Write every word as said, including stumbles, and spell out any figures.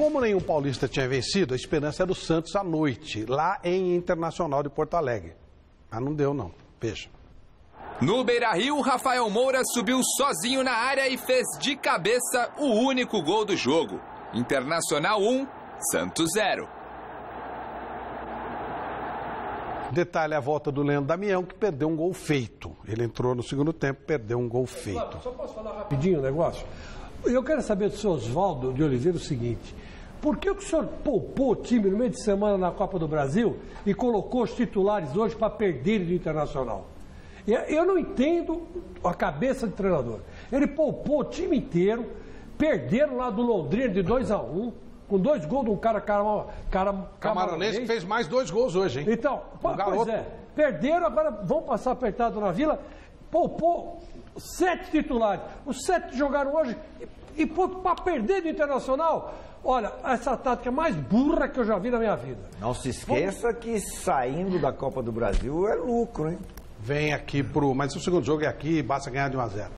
Como nenhum paulista tinha vencido, a esperança era o Santos à noite, lá em Internacional de Porto Alegre. Mas não deu, não. Veja. No Beira-Rio, Rafael Moura subiu sozinho na área e fez de cabeça o único gol do jogo. Internacional um, Santos zero. Detalhe a volta do Leandro Damião, que perdeu um gol feito. Ele entrou no segundo tempo, perdeu um gol feito. Só posso falar rapidinho o negócio? Eu quero saber do senhor Oswaldo de Oliveira o seguinte: por que o senhor poupou o time no meio de semana na Copa do Brasil e colocou os titulares hoje para perderem do Internacional? Eu não entendo a cabeça do treinador. Ele poupou o time inteiro, perderam lá do Londrina de dois a um, com dois gols de um cara, cara, cara camaronês que fez mais dois gols hoje, hein? Então, um pois é, perderam, agora vão passar apertado na Vila, poupou sete titulares. Os sete jogaram hoje e, e para perder do Internacional. Olha, essa tática mais burra que eu já vi na minha vida. Não se esqueça Vamos... que saindo da Copa do Brasil é lucro, hein? Vem aqui pro... Mas o segundo jogo é aqui, basta ganhar de um a zero.